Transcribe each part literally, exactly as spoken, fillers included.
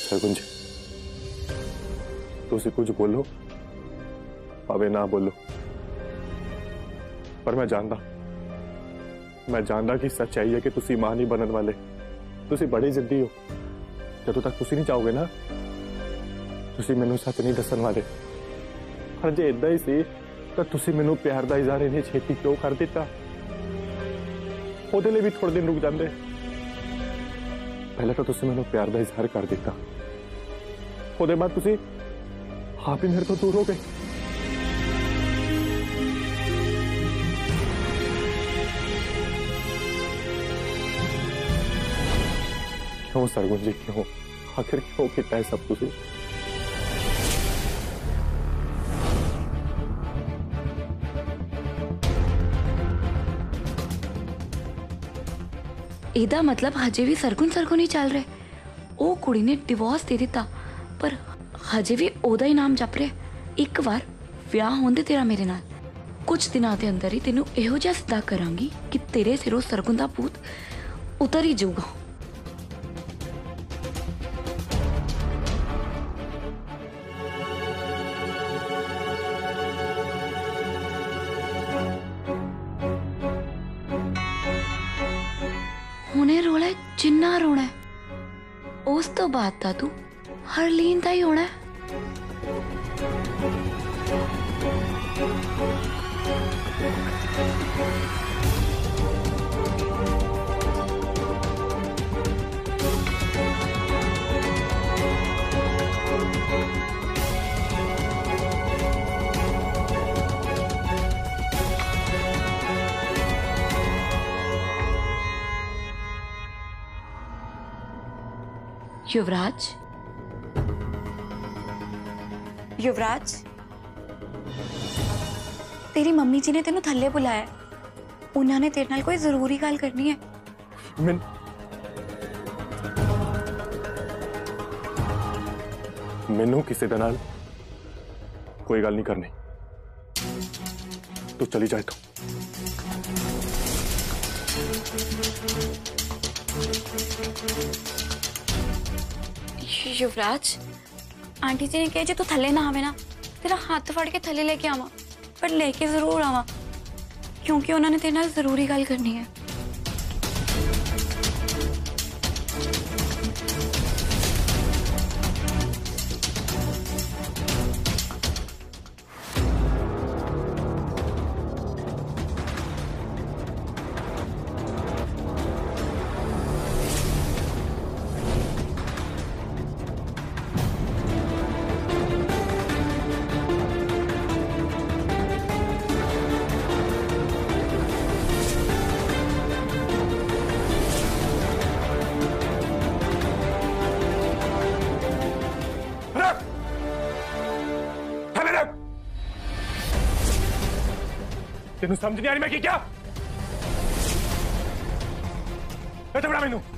सरगुन जी, तुसी कुछ बोलो भावे ना बोलो, पर मैं जानता मैं जानता कि सच्चाई है कि तुसी मां नहीं बनने वाले। तुसी बड़े जिद्दी हो। जदों तक तुसी नहीं चाहोगे ना, तुसी मैनू सच नहीं दसन वाले। पर जे इदा ही सी तो तुसी मैनू प्यार का इजहार इन्नी छेती क्यों कर दिता? ओदे लिए भी थोड़े दिन रुक जाते। पहले तो तुसी मैनू प्यार का इजहार कर दिता, ओदे बाद तुसी आप ही मेरे तो दूर हो गए। क्यों सरगुन जी, क्यों? आखिर क्यों किया है सब कुछ? ਇਹਦਾ मतलब हजे भी सरगुन सरगुन ही चल रहे। ਉਹ ਕੁੜੀ ने डिवोर्स दे दिता, पर हजे भी ओदा ही नाम जप रहे। एक बार ਵਿਆਹ होंदे तेरा मेरे नाल, कुछ दिनों के अंदर ही तेनू इहो जिहा सिद्धा करांगी कि तेरे सिरों सरगुन दा भूत उतर ही जाऊगा। हुणे रोना है जिन्ना रोना है, उस तो बाद ता तू हरलीन दा ही होना है। युवराज, युवराज, तेरी मम्मी जी ने तेनू थल्ले बुलाया। उन्होंने तेरे नाल कोई जरूरी गल करनी है। मैं मैनू किसी दे नाल कोई गल नहीं करनी। तू चली जाए तो। युवराज, आंटी जी ने कहा जे तू थले ना आवे ना, तेरा हाथ फड़ के थले लेके आवा, पर लेके जरूर आवा, क्योंकि उन्होंने तेरे नाल जरूरी गल करनी है। तेनू समझ नहीं आ रही मैं की क्या? इतना बड़ा मैनू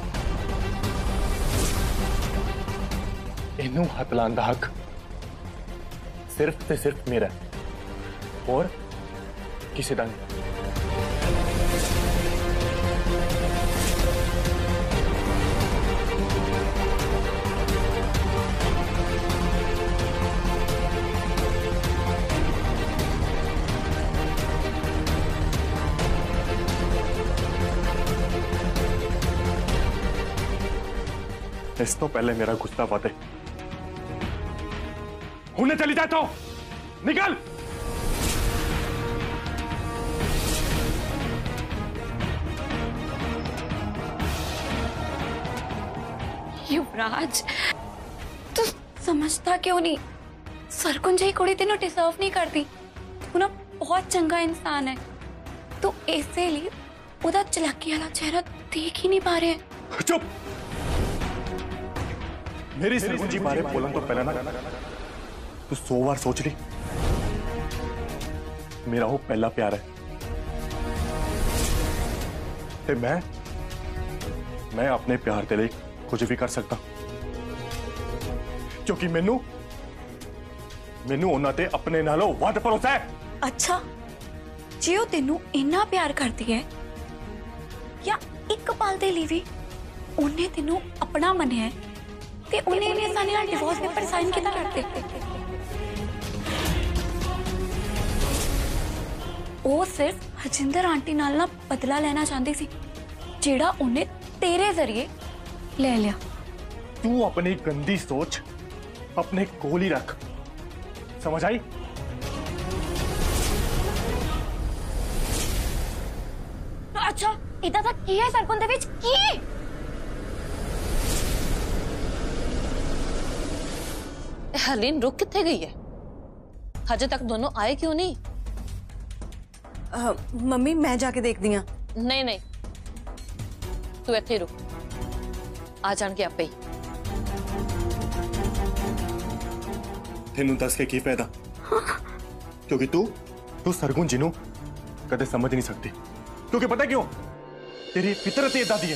इनू हथ लाने का हक सिर्फ ते सिर्फ मेरा और किसी का नहीं। इस तो पहले मेरा गुस्सा वादे हुने चली जाए तो निकल। युवराज, तू समझता क्यों नहीं? सरगुन जी कुड़ी तेनू डिजर्व नहीं करती। तू ना बहुत चंगा इंसान है, तू इसलिए उदा चलाकी वाला चेहरा देख ही नहीं पा रहे। चुप। मेरी सरगुन जी बारे बोलन तो पहले ना तू सौ बार सोच ली। मेरा वो पहला प्यार है ते मैं मैं अपने प्यार के लिए कुछ भी कर सकता, क्योंकि मैनू मैनू उन्होंने अपने नालों वध भरोसा है। अच्छा, जे वो तेनू इन्ना प्यार करती है या एक पल दे लिए भी उन्हें तेनू अपना मनिया है, ਤੇ ਉਹਨੇ ਇਹਨੇ ਆਸਾਨੀ ਨਾਲ ਡਿਵੋਰਸ ਪੇਪਰ ਸਾਈਨ ਕਿਦਾਂ ਕਰਤੇ? ਉਹ ਸਿਰਫ ਹਜਿੰਦਰ ਆਂਟੀ ਨਾਲ ਨਾ ਬਦਲਾ ਲੈਣਾ ਚਾਹੁੰਦੀ ਸੀ ਜਿਹੜਾ ਉਹਨੇ ਤੇਰੇ ਜ਼ਰੀਏ ਲੈ ਲਿਆ। तू अपनी गंदी सोच अपने कोल ही रख, समझ आई? अच्छा इदा ਤਾਂ ਕੀ ਹੈ ਸਰਗੁਣ ਦੇ ਵਿੱਚ ਕੀ? हरलीन रुक कितने गई है? हजे तक दोनों आए क्यों नहीं? आ, मम्मी मैं जाके देखती हूँ। नहीं नहीं तू इत्थे रुक, आ जान के आपे ही। तेनू दस के की फायदा? क्योंकि तू तू सरगुण जी नू कदे समझ नहीं सकती। क्योंकि पता क्यों? तेरी फितरत ही इदां दी है।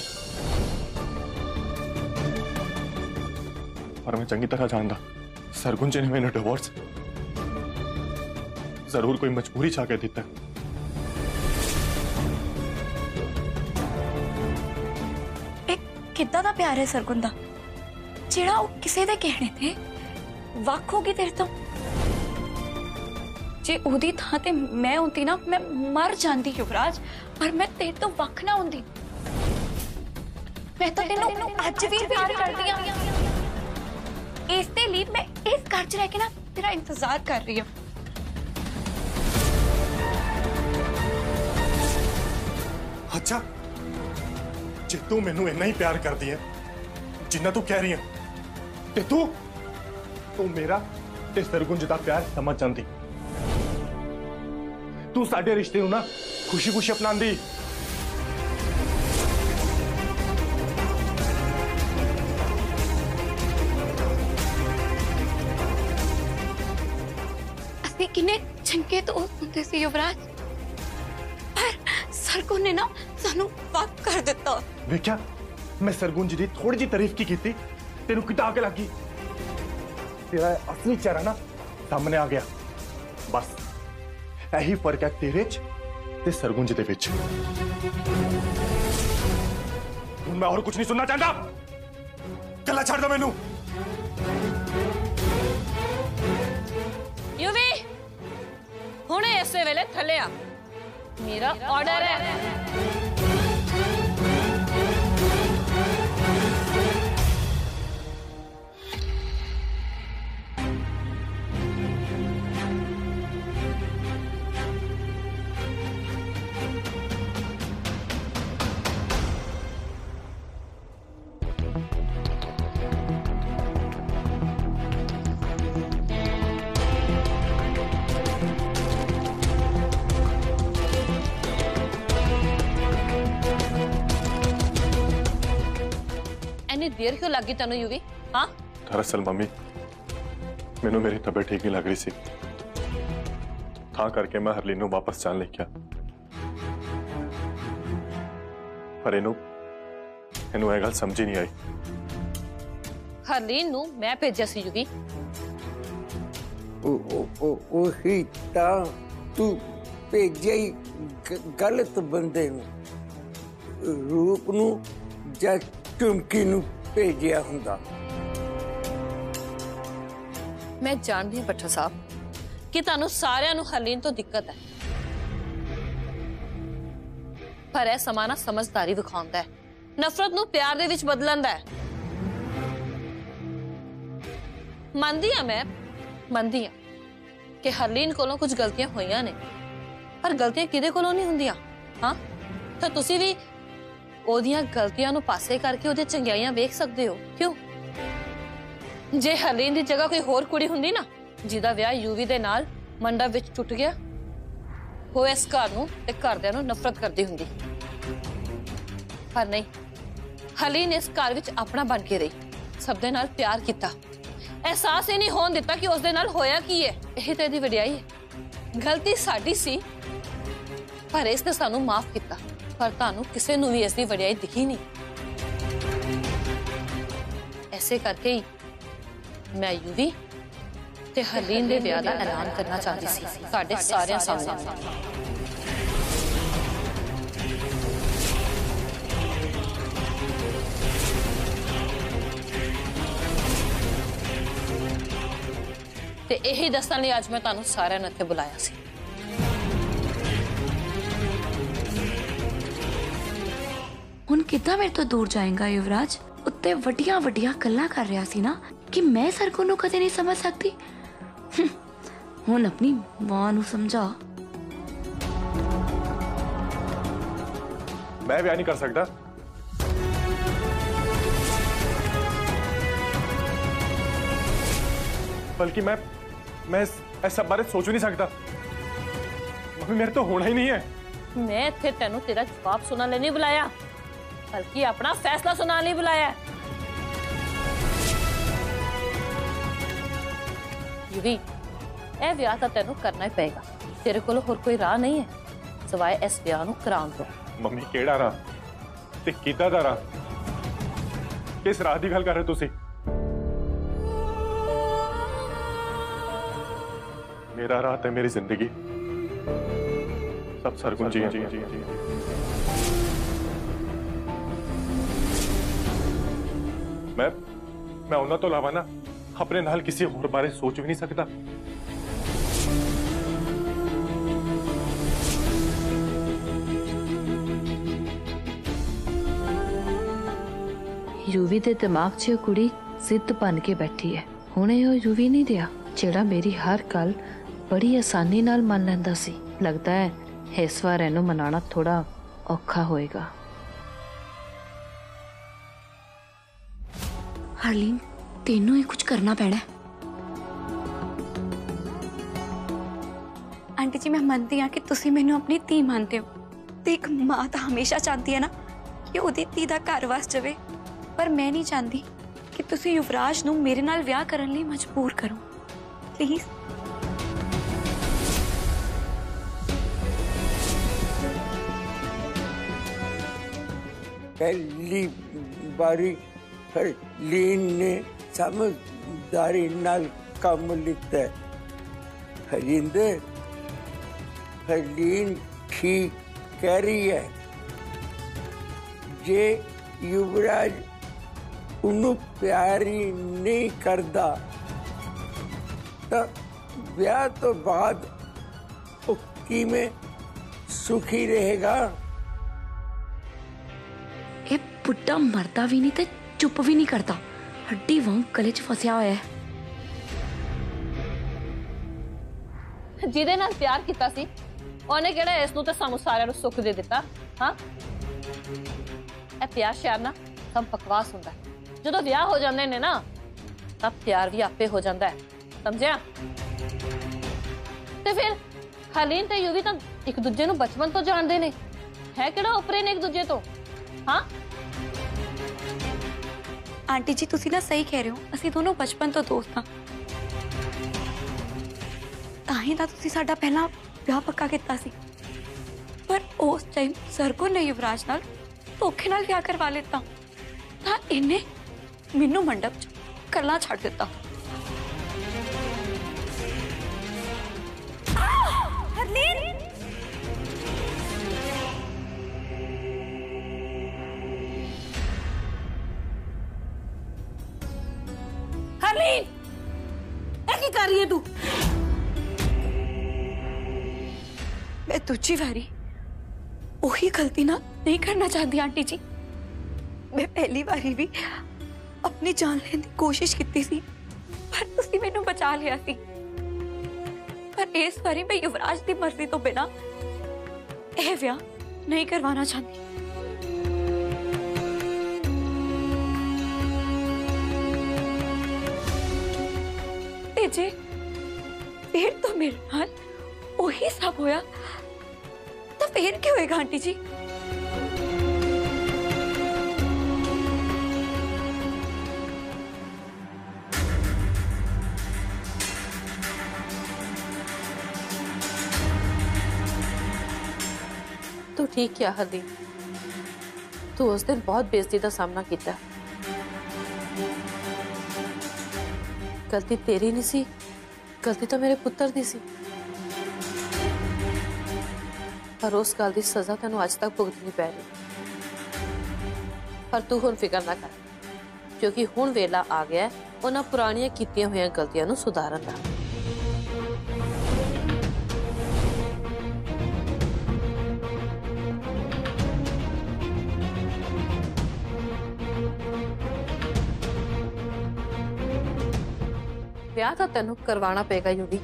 और मैं चंगी तरह जानदा सरगुण जी ने मैंने डिवोर्स जरूर कोई मजबूरी छा के दिता। एक किद्दां दा प्यार है सरगुण दा ਜਿਹੜਾ ਉਹ ਕਿਸੇ ਦੇ ਕਹਿਣੇ ਤੇ ਵੱਖ ਹੋ ਗਈ ਤੇਰੇ ਤੋਂ। ਜੇ ਉਹਦੀ ਥਾਂ ਤੇ ਮੈਂ ਹੁੰਦੀ ਨਾ ਮੈਂ ਮਰ ਜਾਂਦੀ ਯੁਵਰਾਜ, ਪਰ ਮੈਂ ਤੇਰੇ ਤੋਂ ਵੱਖ ਨਾ ਹੁੰਦੀ। ਮੈਂ ਤਾਂ ਤੈਨੂੰ ਅੱਜ ਵੀ ਪਿਆਰ ਕਰਦੀ ਆ। ਇਸ ਦੇ ਲਈ ਮੈਂ ਇਸ ਘਰ 'ਚ ਰਹਿ ਕੇ ਨਾ ਤੇਰਾ ਇੰਤਜ਼ਾਰ ਕਰ ਰਹੀ ਹਾਂ। अच्छा जे तू मैनू इन्ना ही प्यार करदी है जिन्ना तू कह रही है, ते तू तू मेरा ते सरगुण जी दा प्यार समझ जांदी। तू साडे रिश्ते नू ना खुशी खुशी अपनांदी। ਅਸੀਂ ਕਿੰਨੇ ਚੰਗੇ ਦੋਸਤ ਹੁੰਦੇ ਸੀ ਯੁਵਰਾਜ, ਪਰ ਸਰਗੁਣ ਨੇ ਨਾ ਸਾਨੂੰ ਵੱਖ ਕਰ ਦਿੱਤਾ। वेख्या मैं सरगुण जी दी थोड़ी जी तारीफ की कीती, तेनू किता के लगी। तेरा असली चेहरा ना सामने आ गया। बस यही फर्क है तेरे च ते सरगुण जी दे विच। हुण मैं और कुछ नहीं सुनना चाहता। गल्ला छड़ दो मैनू। युवी हुणे इस वेले थले आ, मेरा ऑर्डर है। इतनी देर क्यों लगी तेन युवी? हाँ दरअसल मम्मी मैनू मेरी तबीयत ठीक नहीं लग रही सी, था करके मैं हरलीन नू वापस जान ले गया। पर इनू इनू ये गल समझ ही नहीं आई। हरलीन नू मैं भेजा सी युवी। ओ ओ ओ ओही ता तू भेजे ही गलत बंदे नू, रूप नू जा चुमकी नू भेजिया हुंदा। मैं जानती हूं भट्टा साहब कि तुहानू सारियां नू हरलीन तो दिक्कत है, पर यह समा ना समझदारी विखाउंदा है, नफरत नू प्यार दे विच बदलदा है। मनदी हां मैं मनदी हां कि हरलीन कोलों कुछ गलतियां होईयां ने, पर गलतियां किदे कोलों नहीं हुंदियां। हाँ तो तुसी भी ओदियां गलतियां नू पासे करके ओदे चंगियाइयां वेख सकदे हो। क्यों जे हरलीन दी जगह कोई होर कुड़ी हुंदी ना जिहदा विआह यूवी दे नाल मंडप विच टुट गया, वो इस घर नू ते घरदियां नू नफरत करदी हुंदी, पर नहीं हरलीन इस घर विच अपना बन के रही, सब दे नाल प्यार कीता, एहसास ही नहीं होण दिता कि उस दे नाल होया की है। यही ते दी वडियाई है। गलती साडी सी पर इसने सानू माफ किया, पर तानू किसे नू भी इसकी वडियाई दिखी नहीं। ऐसे करके ही मैं यूवी ते हरलीन दे विआह दा ऐलान करना चाहती सी साडे सारियां सामने। ਤੇ ਇਹੀ ਦੱਸਣ ਲਈ ਅੱਜ ਮੈਂ ਤੁਹਾਨੂੰ ਸਾਰਿਆਂ ਨੂੰ ਇੱਥੇ ਬੁਲਾਇਆ ਸੀ। ਹੁਣ ਕਿੱਦਾਂ ਮੇਰੇ ਤੋਂ ਦੂਰ ਜਾਏਗਾ ਯੁਵਰਾਜ? ਉੱਤੇ ਵੱਡੀਆਂ ਵੱਡੀਆਂ ਗੱਲਾਂ ਕਰ ਰਿਹਾ ਸੀ ਨਾ ਕਿ ਮੈਂ ਸਰਗੁਣ ਨੂੰ ਕਦੇ ਨਹੀਂ ਸਮਝ ਸਕਦੀ। ਹੁਣ ਆਪਣੀ ਮਾਂ ਨੂੰ ਸਮਝਾ। ਮੈਂ ਵਿਆਹ ਨਹੀਂ ਕਰ ਸਕਦਾ। बल्कि मैं मैं इस, इस सब बारे सोच ही नहीं सकता। मम्मी मेरे तो होना ही नहीं है। मैं इत्थे तेनू तेरा जवाब सुना ले नहीं बुलाया, बल्कि अपना फैसला सुना नहीं बुलाया। युवी, ए विआह तां तेनू करना ही पेगा। तेरे कोल होर कोई राह नहीं है सिवाय इस विआह नू कराउण तों। मम्मी केड़ा राह ते किदां दा राह? किस राह दी गल कर रहे तुसीं? मेरा राह है मेरी जिंदगी, सब सरगुण जी हैं। मैं मैं उन्होंने तो अलावा ना अपने नाल किसी और बारे सोच भी नहीं सकता। यूवी दे दिमाग च कुड़ी जिद बन के बैठी है। हुणे ओ यूवी नहीं दिया जेड़ा मेरी हर गल बड़ी आसानी नाल मान लैंदा सी। लगता है इस बार इहनू मनाना थोड़ा औखा होएगा। हरलीन, तेनों ही कुछ करना पैना है। आंटी जी, मैं मानती हाँ कि तुसी मैनू अपनी धी मानते हो ते एक माँ तो हमेशा चाहती है ना कि उहदी धी दा घर वस जावे, पर मैं नहीं चाहती कि तुसी युवराज नू मेरे नाल विआह करन लई मजबूर करो। प्लीज। पहली बारी हरलीन ने समझदारी नाल काम लिता है। हरिंदर, हरलीन ठीक कह रही है। जे युवराज उन्हें प्यार ही नहीं करता तो ब्याह तो बाद उक्की में सुखी रहेगा। ये बुढ़ा मरता भी नहीं ते चुप भी नहीं करता, हड्डी वांग गले च फसिया होया है। जिहदे नाल प्यार कीता सी ओने किहड़ा इस नूं ते सानू सारिਆਂ ਨੂੰ सुख दे दिता। हां, ए प्यार श्यार ना सब बकवास हुंदा है। जदों विआह हो जांदे ने ना तब प्यार भी आपे हो जांदा है, समझिया? ते फिर हरलीन ते यूवी तां एक दूजे नूं बचपन तो जानदे ने, है किहड़ा उपरे ने एक दूजे तो। हाँ आंटी जी, तुसी ना सही कह रहे हो, असी दोनों बचपन तो दोस्त हाँ। ताही तां तुसी साडा पहला विआह पक्का कीता सी, पर उस टाइम सरगुण ने युवराज नाल धोखे नाल विआह करवा लेता तां इन्ने मैनू मंडप च कल्ला छड्ड दिता। हरलीन, हरलीन, ऐ की कर रही है तू? मैं दूजी बारी वही गलती ना नहीं करना चाहती आंटी जी। मैं पहली बारी भी अपनी जान लेने की कोशिश की सी, पर तुसी मैनू बचा लिया सी। पर इस बारी मैं युवराज की मर्जी तो बिना यह विआह नहीं करवाना चाहती। जे फिर तो मेरे नाल वही सब होया तो फिर क्या होएगा आंटी जी? तू ठीक क्या हरलीन, तू उस दिन बहुत बेइज्जती का सामना किया। गलती तेरी नहीं सी, गलती तो मेरे पुत्र दी सी। पर उस गल की सजा तेन अज तक भुगतनी पै रही। पर तू हुण फिक्र ना कर, क्योंकि हुण वेला आ गया उन्हां पुरानियां कीतियां होईयां गलतियां नूं सुधारन दा। ਵਿਆਹ ਤਾਂ ਤੈਨੂੰ ਕਰਵਾਉਣਾ ਪਏਗਾ ਯੂਵੀ।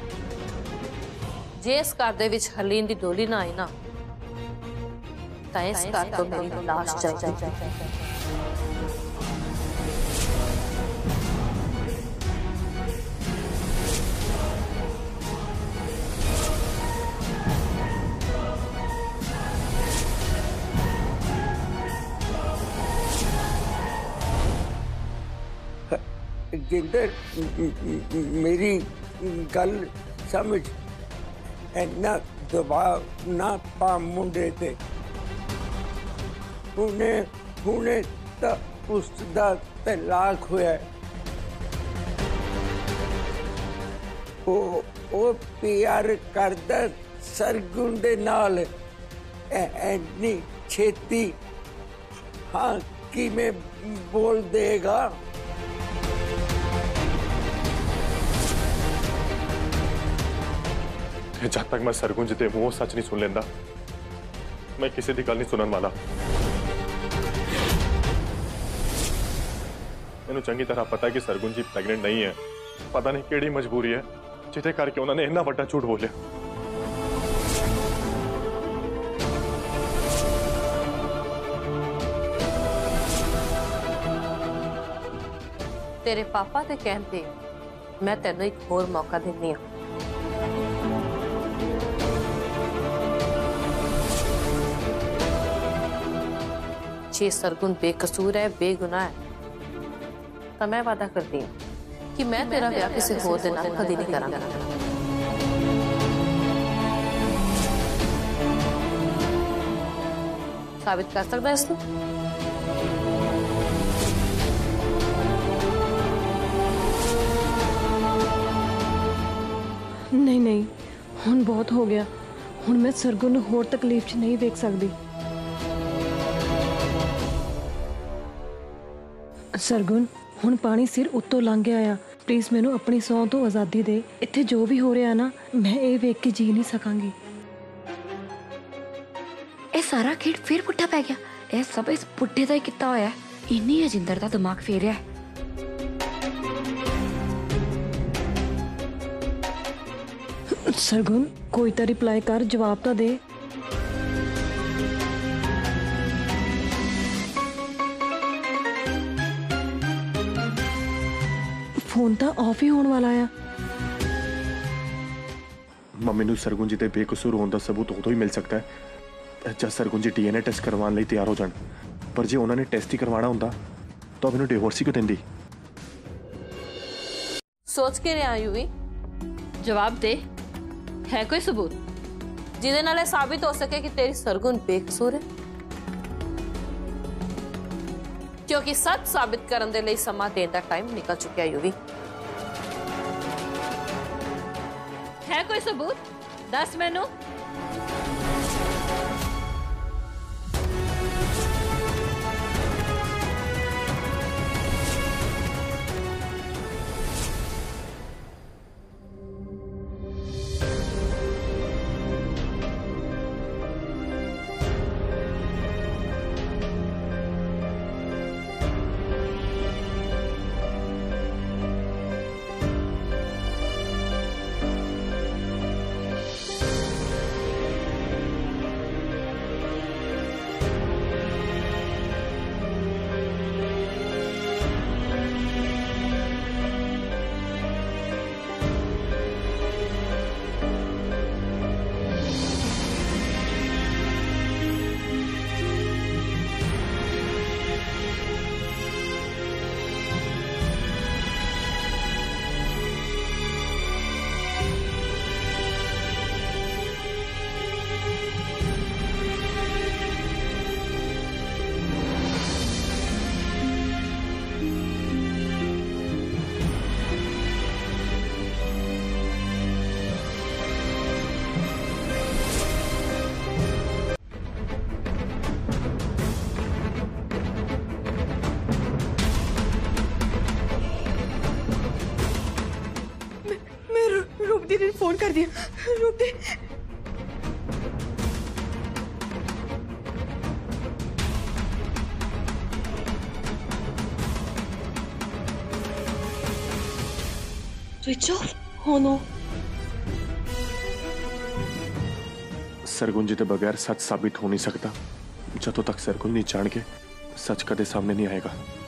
ਜੇ ਇਸ ਘਰ ਦੇ ਵਿੱਚ ਹਰਲੀਨ ਦੀ ਡੋਲੀ ਨਾ ਆਈ ਨਾ ਤਾਂ ਇਸ ਘਰ ਤੋਂ ਮੇਰੀ ਲਾਸ਼ ਜਾਏਗੀ। जिंदर मेरी गल समझ, इन्ना दबाव ना पा मुंडे ते। हुने हुने तो उसदा तलाक होया। ओ ओ प्यार करदा सरगुण दे नाल, इन्नी छेती हाँ कि मैं बोल देगा। जब तक मैं सरगुण जिते मुंह सच नहीं सुन लेंदा, मैं किसी की गल नहीं सुनने वाला। मैंने चंगी तरह पता है कि सरगुण जी प्रेग्नेंट नहीं है। पता नहीं केड़ी मजबूरी है जिते करके उन्होंने इतना बड़ा झूठ बोलिया। तेरे पापा के कहते मैं तेन एक होर मौका देनी हाँ। जे सरगुण बेकसूर है, बेगुनाह है, तो मैं वादा करती हूँ कि मैं तेरा ब्याह किसी होर दे नाल कदी नहीं करांगा। साबित कर सकदा इस तू? नहीं नहीं, हुण बहुत हो गया। हुण मैं सरगुण नूं होर तकलीफ च नहीं देख सकती। सरगुण हुण पानी सिर उत्तों लंघ गया आ। प्लीज मैनू अपनी सौं तो आज़ादी दे। इत्थे जो भी हो रहा ना, मैं ये वेख के जी नहीं सकांगी। ये सारा खेड फिर पुट्ठा पै गया। ये सब इस पुट्ठे दा ही किता होया। इन्नी अजिंदर दा दिमाग फेरिया है। सरगुण कोई तो रिप्लाई कर, जवाब तो दे। फोन तो ऑफ ही होने वाला है। मम्मी नूं सरगुण जी दे बेकसूर होने का सबूत उदों ही मिल सकता है जब सरगुण जी डीएनए टेस्ट करवाने लिए तैयार हो जान। पर जे उन्होंने टेस्ट ही करवाना होंदा तो मैनूं डिवोर्स ही क्यों देंदी? सोच के रहा यूवी, जवाब दे। है कोई सबूत जिदे नाल साबित हो सके कि तेरी सरगुण बेकसूर है? क्योंकि सच साबित करने दे लई समा देने का टाइम निकल चुका है यूवी। है कोई सबूत? दस मैनू। दीदी ने फोन कर दिया। रुक दे। स्विच ऑफ होनो सरगुन जी के बगैर सच साबित हो नहीं सकता। जदों तक सरगुन नहीं जान के सच कदे सामने नहीं आएगा।